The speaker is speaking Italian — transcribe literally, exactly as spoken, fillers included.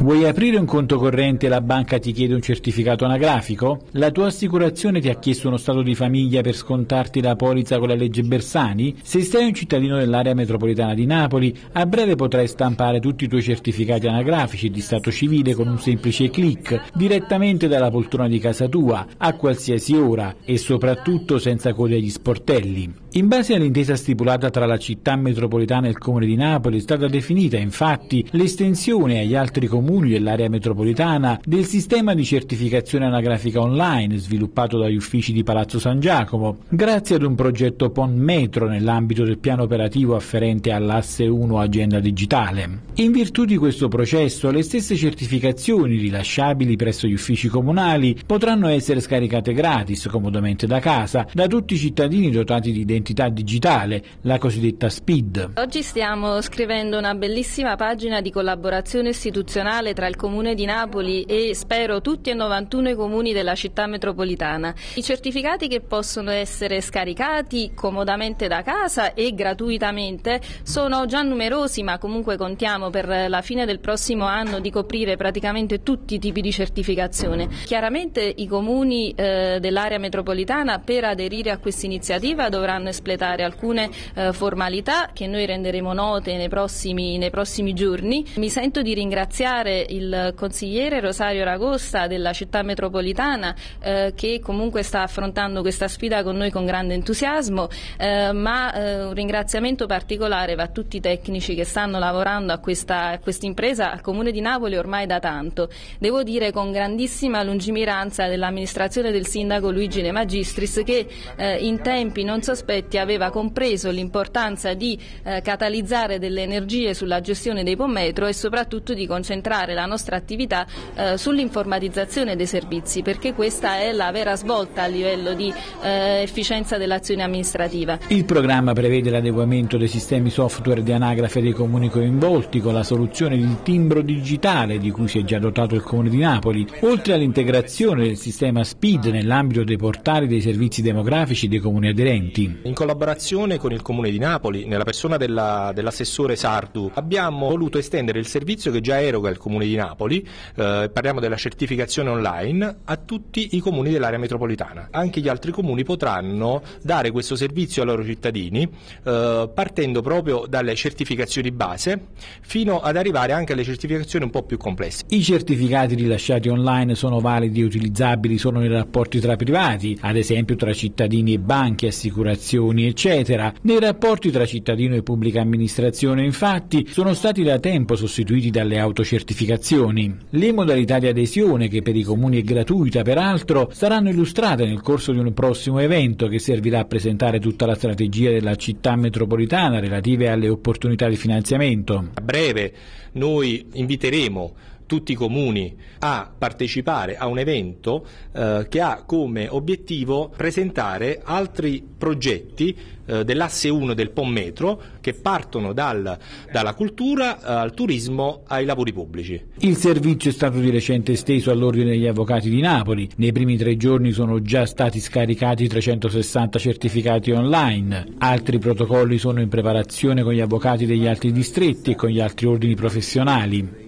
Vuoi aprire un conto corrente e la banca ti chiede un certificato anagrafico? La tua assicurazione ti ha chiesto uno stato di famiglia per scontarti la polizza con la legge Bersani? Se sei un cittadino dell'area metropolitana di Napoli, a breve potrai stampare tutti i tuoi certificati anagrafici di stato civile con un semplice clic, direttamente dalla poltrona di casa tua, a qualsiasi ora e soprattutto senza code agli sportelli. In base all'intesa stipulata tra la città metropolitana e il Comune di Napoli è stata definita infatti l'estensione agli altri comuni dell'area metropolitana del sistema di certificazione anagrafica online sviluppato dagli uffici di Palazzo San Giacomo, grazie ad un progetto P O N Metro nell'ambito del piano operativo afferente all'asse uno Agenda Digitale. In virtù di questo processo, le stesse certificazioni rilasciabili presso gli uffici comunali potranno essere scaricate gratis, comodamente da casa, da tutti i cittadini dotati di identità digitale, la cosiddetta S P I D. Oggi stiamo scrivendo una bellissima pagina di collaborazione istituzionale tra il Comune di Napoli e spero tutti e novantuno i comuni della città metropolitana. I certificati che possono essere scaricati comodamente da casa e gratuitamente sono già numerosi, ma comunque contiamo per la fine del prossimo anno di coprire praticamente tutti i tipi di certificazione. Chiaramente i comuni eh, dell'area metropolitana per aderire a questa iniziativa dovranno espletare alcune eh, formalità che noi renderemo note nei prossimi, nei prossimi giorni. Mi sento di ringraziare il consigliere Rosario Ragosta della città metropolitana eh, che comunque sta affrontando questa sfida con noi con grande entusiasmo, eh, ma eh, un ringraziamento particolare va a tutti i tecnici che stanno lavorando a questa a questa impresa al Comune di Napoli ormai da tanto. Devo dire con grandissima lungimiranza dell'amministrazione del sindaco Luigi De Magistris che eh, in tempi non sospetti aveva compreso l'importanza di eh, catalizzare delle energie sulla gestione dei P O N Metro e soprattutto di concentrare la nostra attività eh, sull'informatizzazione dei servizi, perché questa è la vera svolta a livello di eh, efficienza dell'azione amministrativa. Il programma prevede l'adeguamento dei sistemi software di anagrafe dei comuni coinvolti con la soluzione di timbro digitale di cui si è già dotato il Comune di Napoli, oltre all'integrazione del sistema S P I D nell'ambito dei portali dei servizi demografici dei comuni aderenti. In collaborazione con il Comune di Napoli, nella persona della, dell'assessore Sardu, abbiamo voluto estendere il servizio che già eroga il Comune di Napoli, eh, parliamo della certificazione online, a tutti i comuni dell'area metropolitana. Anche gli altri comuni potranno dare questo servizio ai loro cittadini, eh, partendo proprio dalle certificazioni base fino ad arrivare anche alle certificazioni un po' più complesse. I certificati rilasciati online sono validi e utilizzabili solo nei rapporti tra privati, ad esempio tra cittadini e banche, assicurazioni, eccetera. Nei rapporti tra cittadino e pubblica amministrazione, infatti, sono stati da tempo sostituiti dalle autocertificazioni. Le modalità di adesione, che per i comuni è gratuita peraltro, saranno illustrate nel corso di un prossimo evento che servirà a presentare tutta la strategia della città metropolitana relative alle opportunità di finanziamento. A breve noi inviteremo tutti i comuni a partecipare a un evento eh, che ha come obiettivo presentare altri progetti eh, dell'asse uno del P O N Metro che partono dal, dalla cultura eh, al turismo ai lavori pubblici. Il servizio è stato di recente esteso all'Ordine degli Avvocati di Napoli. Nei primi tre giorni sono già stati scaricati trecentosessanta certificati online. Altri protocolli sono in preparazione con gli avvocati degli altri distretti e con gli altri ordini professionali.